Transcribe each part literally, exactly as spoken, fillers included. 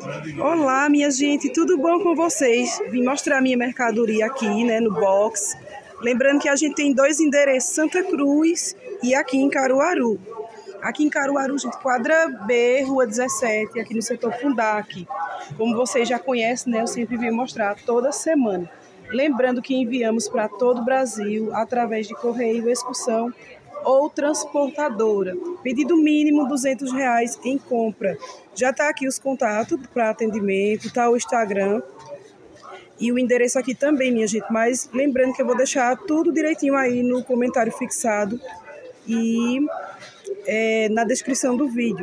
Olá, minha gente, tudo bom com vocês? Vim mostrar minha mercadoria aqui, né, no box. Lembrando que a gente tem dois endereços, Santa Cruz e aqui em Caruaru. Aqui em Caruaru, gente, quadra B, rua dezessete, aqui no setor Fundac. Como vocês já conhecem, né, eu sempre vim mostrar toda semana. Lembrando que enviamos para todo o Brasil através de correio, excursão ou transportadora. Pedido mínimo duzentos reais em compra. Já está aqui os contatos para atendimento, está o Instagram e o endereço aqui também, minha gente. Mas lembrando que eu vou deixar tudo direitinho aí no comentário fixado e é, na descrição do vídeo.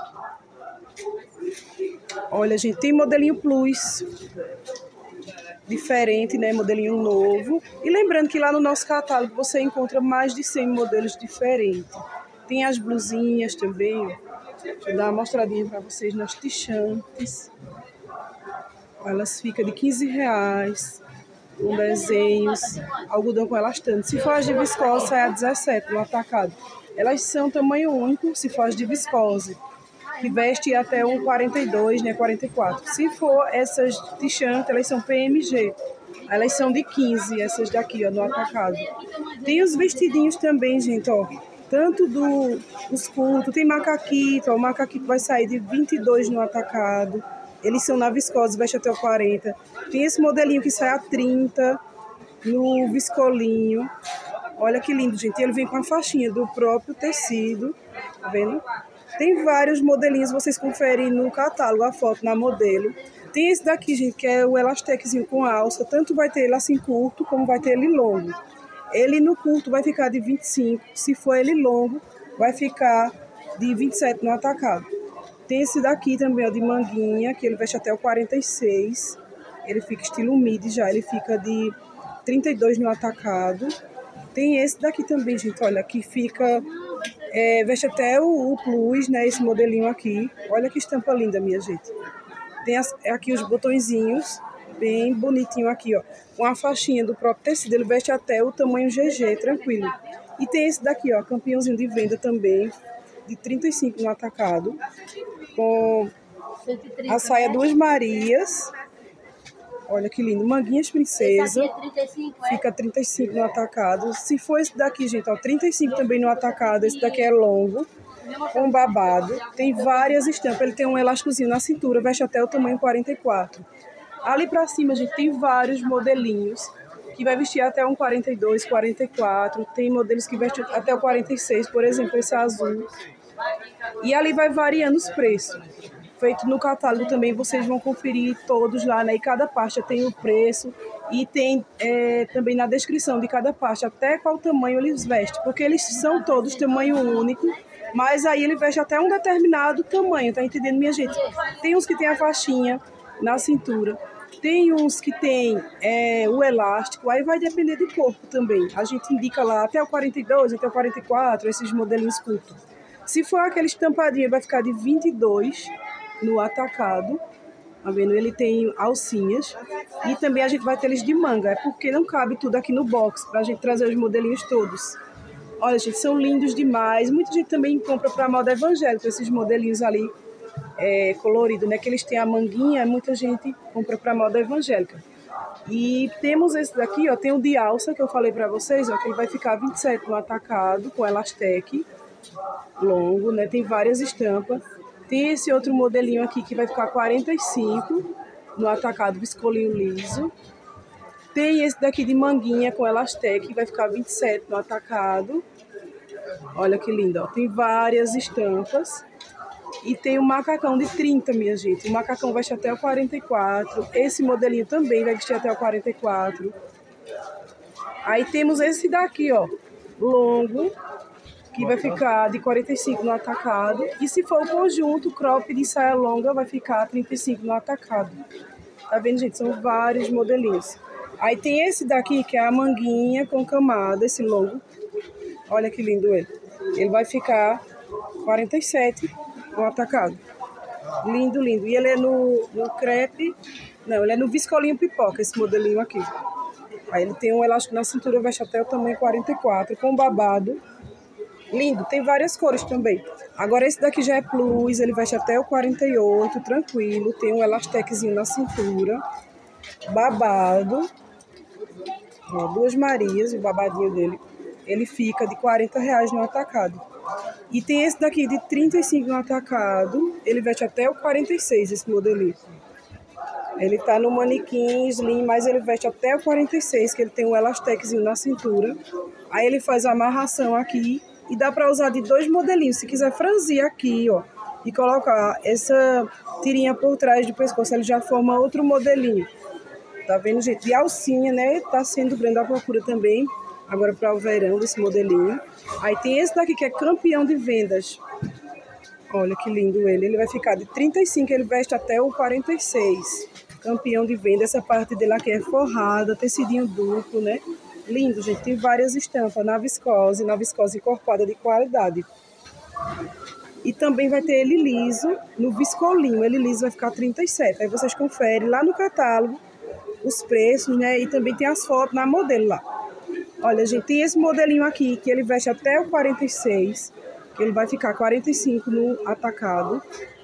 Olha, gente, tem modelinho plus, diferente, né? Modelinho novo. E lembrando que lá no nosso catálogo você encontra mais de cem modelos diferentes. Tem as blusinhas também, ó. Deixa eu dar uma mostradinha para vocês nas tichantes. Elas ficam de quinze reais, com desenhos, algodão com elastano. Se for as de viscose, sai a dezessete no atacado. Elas são tamanho único, se for as de viscose, que veste até um quarenta e dois, né, quarenta e quatro. Se for essas tichantes, elas são P M G. Elas são de quinze, essas daqui, ó, no atacado. Tem os vestidinhos também, gente, ó. Tanto do, dos curtos, tem macaquito, ó, o macaquito vai sair de vinte e dois no atacado. Eles são na viscose, veste até o quarenta. Tem esse modelinho que sai a trinta no viscolinho. Olha que lindo, gente. Ele vem com a faixinha do próprio tecido, tá vendo? Tem vários modelinhos, vocês conferem no catálogo, a foto na modelo. Tem esse daqui, gente, que é o elastequezinho com alça. Tanto vai ter ele assim curto, como vai ter ele longo. Ele no curto vai ficar de vinte e cinco. Se for ele longo, vai ficar de vinte e sete no atacado. Tem esse daqui também, ó, de manguinha, que ele veste até o quarenta e seis. Ele fica estilo midi já, ele fica de trinta e dois no atacado. Tem esse daqui também, gente, olha, que fica... É, veste até o, o plus, né, esse modelinho aqui. Olha que estampa linda, minha gente. Tem as, aqui os botõezinhos, bem bonitinho aqui, ó. Com a faixinha do próprio tecido, ele veste até o tamanho G G, tranquilo. E tem esse daqui, ó, campeãozinho de venda também, de trinta e cinco no atacado. Com a saia Duas Marias. Olha que lindo. Manguinhas Princesa. Fica trinta e cinco no atacado. Se for esse daqui, gente, ó, trinta e cinco também no atacado. Esse daqui é longo, com babado. Tem várias estampas. Ele tem um elásticozinho na cintura, veste até o tamanho quarenta e quatro. Ali pra cima, gente, tem vários modelinhos que vai vestir até um quarenta e dois, quarenta e quatro. Tem modelos que vestem até o quarenta e seis, por exemplo, esse azul. E ali vai variando os preços. Feito no catálogo também, vocês vão conferir todos lá, né? E cada pasta tem o preço e tem é, também na descrição de cada pasta até qual tamanho eles vestem, porque eles são todos tamanho único, mas aí ele veste até um determinado tamanho, tá entendendo, minha gente? Tem uns que tem a faixinha na cintura, tem uns que tem é, o elástico, aí vai depender do corpo também. A gente indica lá até o quarenta e dois, até o quarenta e quatro, esses modelinhos curtos. Se for aquele estampadinho, vai ficar de vinte e dois no atacado, tá vendo? Ele tem alcinhas e também a gente vai ter eles de manga, é porque não cabe tudo aqui no box, pra gente trazer os modelinhos todos. Olha, gente, são lindos demais. Muita gente também compra pra moda evangélica, esses modelinhos ali é, coloridos, né? Que eles têm a manguinha, muita gente compra pra moda evangélica. E temos esse daqui, ó, tem o de alça, que eu falei pra vocês, ó, que ele vai ficar vinte e sete no atacado, com elasteque longo, né? Tem várias estampas. Tem esse outro modelinho aqui que vai ficar quarenta e cinco no atacado, viscolinho liso. Tem esse daqui de manguinha com elasteque que vai ficar vinte e sete no atacado. Olha que lindo, ó. Tem várias estampas. E tem o macacão de trinta, minha gente. O macacão veste até o quarenta e quatro. Esse modelinho também vai vestir até o quarenta e quatro. Aí temos esse daqui, ó, longo, que vai ficar de quarenta e cinco no atacado. E se for o conjunto, crop de saia longa, vai ficar trinta e cinco no atacado. Tá vendo, gente? São vários modelinhos. Aí tem esse daqui, que é a manguinha com camada, esse longo. Olha que lindo ele. Ele vai ficar quarenta e sete no atacado. Lindo, lindo. E ele é no, no crepe... Não, ele é no viscolinho pipoca, esse modelinho aqui. Aí ele tem um elástico na cintura, veste até o tamanho quarenta e quatro, com babado. Lindo, tem várias cores também. Agora esse daqui já é plus, ele veste até o quarenta e oito, tranquilo. Tem um elastequezinho na cintura, babado. Ó, duas Marias, o babadinho dele. Ele fica de quarenta reais no atacado. E tem esse daqui de trinta e cinco no atacado. Ele veste até o quarenta e seis, esse modelinho. Ele tá no manequim slim, mas ele veste até o quarenta e seis, que ele tem um elastequezinho na cintura. Aí ele faz a amarração aqui e dá para usar de dois modelinhos. Se quiser franzir aqui, ó, e colocar essa tirinha por trás do pescoço, ele já forma outro modelinho. Tá vendo, gente? De alcinha, né? Tá sendo grande a procura também, agora para o verão, desse modelinho. Aí tem esse daqui que é campeão de vendas. Olha que lindo ele. Ele vai ficar de trinta e cinco, ele veste até o quarenta e seis. Campeão de venda. Essa parte dele aqui é forrada, tecidinho duplo, né? Lindo, gente. Tem várias estampas na viscose, na viscose encorpada de qualidade. E também vai ter ele liso no viscolinho. Ele liso vai ficar trinta e sete. Aí vocês conferem lá no catálogo os preços, né? E também tem as fotos na modelo lá. Olha, gente, tem esse modelinho aqui que ele veste até o quarenta e seis, que ele vai ficar quarenta e cinco no atacado.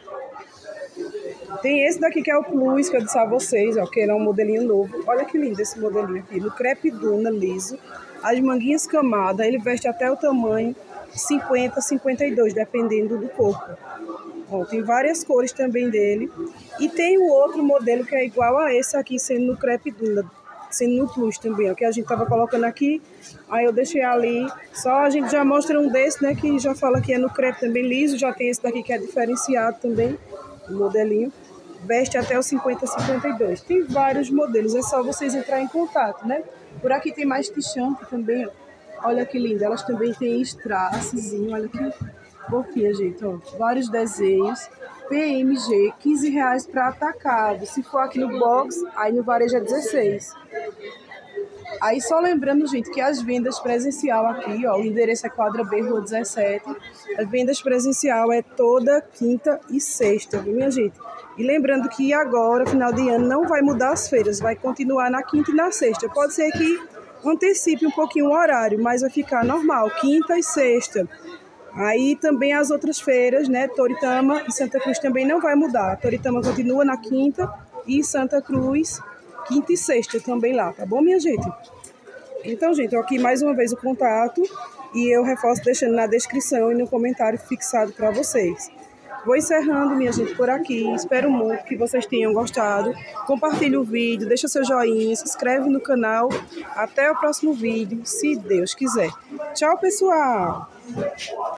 Tem esse daqui que é o plus, que eu disse a vocês, ó, que ele é um modelinho novo. Olha que lindo esse modelinho aqui, no crepe duna liso, as manguinhas camadas, ele veste até o tamanho cinquenta, cinquenta e dois, dependendo do corpo. Ó, tem várias cores também dele. E tem o outro modelo que é igual a esse aqui, sendo no crepe duna, sendo no plus também, ó, que a gente tava colocando aqui. Aí eu deixei ali, só a gente já mostra um desse, né, que já fala que é no crepe também liso. Já tem esse daqui que é diferenciado também, o modelinho. Veste até o cinquenta, cinquenta e dois. Tem vários modelos, é só vocês entrarem em contato, né? Por aqui tem mais t-shirt também, ó. Olha que lindo, elas também têm strasszinho, olha que fofinha, gente, ó. Vários desenhos. P M G, quinze reais para atacado. Se for aqui no box, aí no varejo é dezesseis. Aí só lembrando, gente, que as vendas presencial aqui, ó, o endereço é Quadra B, Rua dezessete. As vendas presencial é toda quinta e sexta, viu, minha gente? E lembrando que agora, final de ano, não vai mudar as feiras, vai continuar na quinta e na sexta. Pode ser que antecipe um pouquinho o horário, mas vai ficar normal, quinta e sexta. Aí também as outras feiras, né, Toritama e Santa Cruz também não vai mudar. Toritama continua na quinta e Santa Cruz, quinta e sexta também lá, tá bom, minha gente? Então, gente, aqui mais uma vez o contato e eu reforço deixando na descrição e no comentário fixado para vocês. Vou encerrando, minha gente, por aqui. Espero muito que vocês tenham gostado. Compartilhe o vídeo, deixa seu joinha, se inscreve no canal. Até o próximo vídeo, se Deus quiser. Tchau, pessoal!